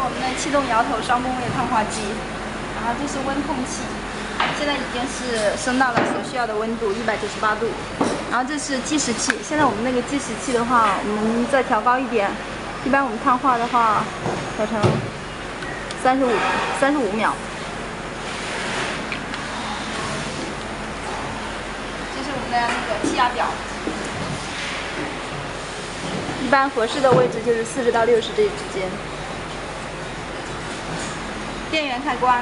我们的气动摇头双工位烫化机，然后这是温控器，现在已经是升到了所需要的温度198度。然后这是计时器，现在我们那个计时器的话，我们再调高一点，一般我们烫化的话，调成35秒。这是我们的那个气压表。 一般合适的位置就是40到60这之间。电源开关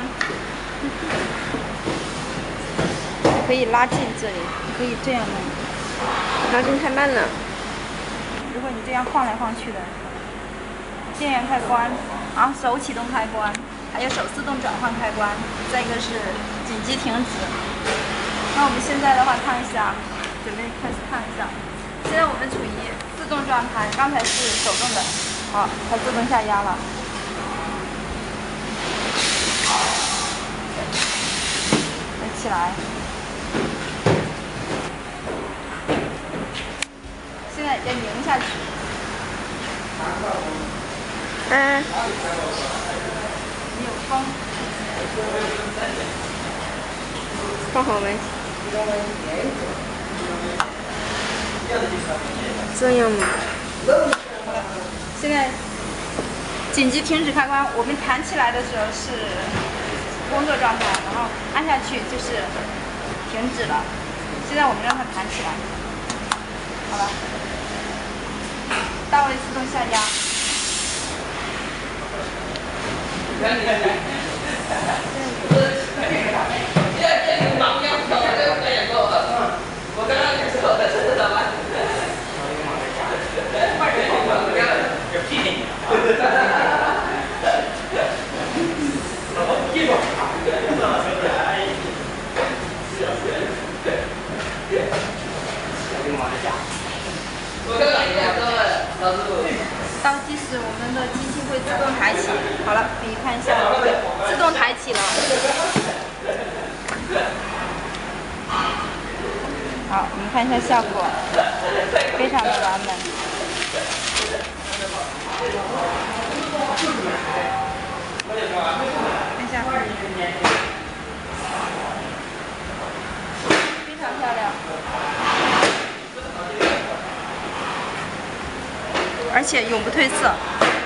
可以拉近这里，可以这样弄。 拉近太慢了。 如果你这样晃来晃去的，电源开关，然后手启动开关，还有手自动转换开关，再一个是紧急停止。那我们现在的话看一下，准备开始看一下。现在我们处于 自动状态，刚才是手动的，好，它自动下压了。再起来，现在要拧下去。你有风。 放好没？这样吗？ 好了，现在紧急停止开关，我们弹起来的时候是工作状态，然后按下去就是停止了。现在我们让它弹起来，好了，大位自动下压。倒计时，我们的机器会自动抬起。好了，可以看一下，自动抬起了。好，我们看一下效果，非常的完美。看一下，非常漂亮。 而且永不褪色。